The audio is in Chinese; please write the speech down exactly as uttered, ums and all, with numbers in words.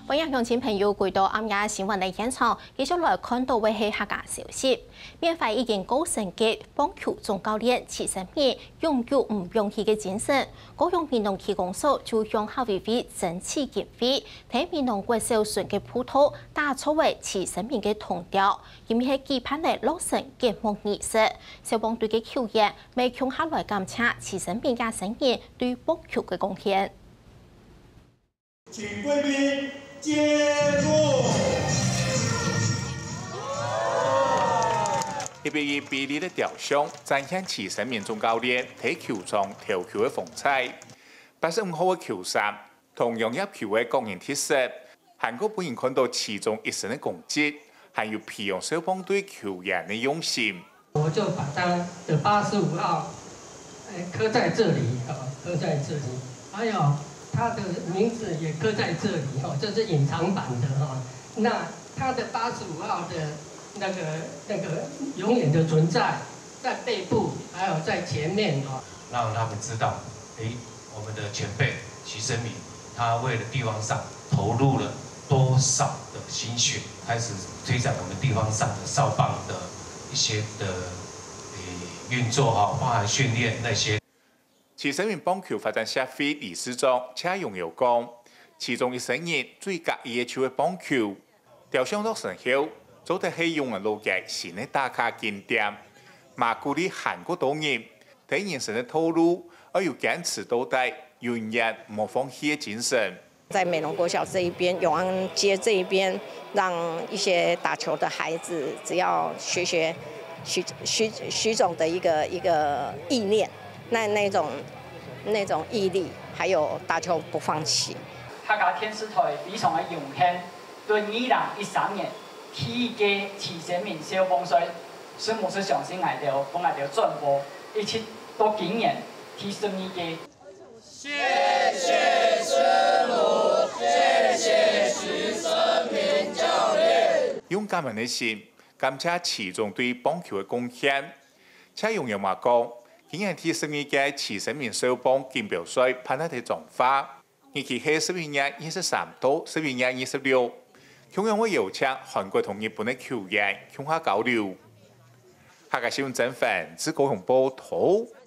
欢迎乡亲朋友回到暗夜新闻的现场，继续来看到的是客家消息。缅怀已经高升级棒球总教练齐成明拥有唔容易嘅精神，高雄民农区公所就向校委会争取经费，替民农国小顺嘅葡萄打造为齐成明嘅铜雕，因为系期盼嚟落成揭幕仪式。消防队嘅球员未向下来感谢齐成明嘅生意对棒球嘅贡献。 请贵宾接住。 一比一比例的雕像展现齐成明总教练喺球场投球嘅风采。八十五號嘅球衫同樣入球嘅個人特色，韓國本人看到其中一身嘅功績，還有培養少棒隊球員嘅用心。 我就把他的八十五號誒刻在這裡啊，刻在這裡，還有他的名字也刻在這裡哈，這是隱藏版的哈。那他的八十五號的那個那個永遠的存在，在背部，還有在前面哈， 讓他們知道，誒。我們的前輩齊成明，他為了地方上投入了多少的心血，開始推展我們地方上的少棒的一些的誒運作哈，包含訓練那些。 齊成明棒球發展協會理事長車榮耀講，其中一生人最介意嘅就係棒球，雕像落成後，做得係用人路嘅新嘅打卡景點，嘛鼓勵韓國島人對人生嘅投入。而有堅持到底、永遠冇放棄的精神。 在美濃國小這一邊、永安街這一邊，讓一些打球的孩子，只要學學徐徐徐總的一個一個意念，那那種那種毅力，還有打球不放棄。 客家電視台非常的榮幸，對二零一三年第一屆齊成明少棒賽，是冇是相信愛條幫愛條轉播，一直到今年。提升一屆， 謝謝師母，謝謝齊成明教練。 用感恩的心，感謝其中對棒球的貢獻。車榮耀話講，今年提升一屆齊成明少棒錦標賽攀得嘅狀況，日期係十一月二十三到十一月二十六，同樣會邀請韓國同日本嘅球員向下交流。客家新聞整份自高雄報道。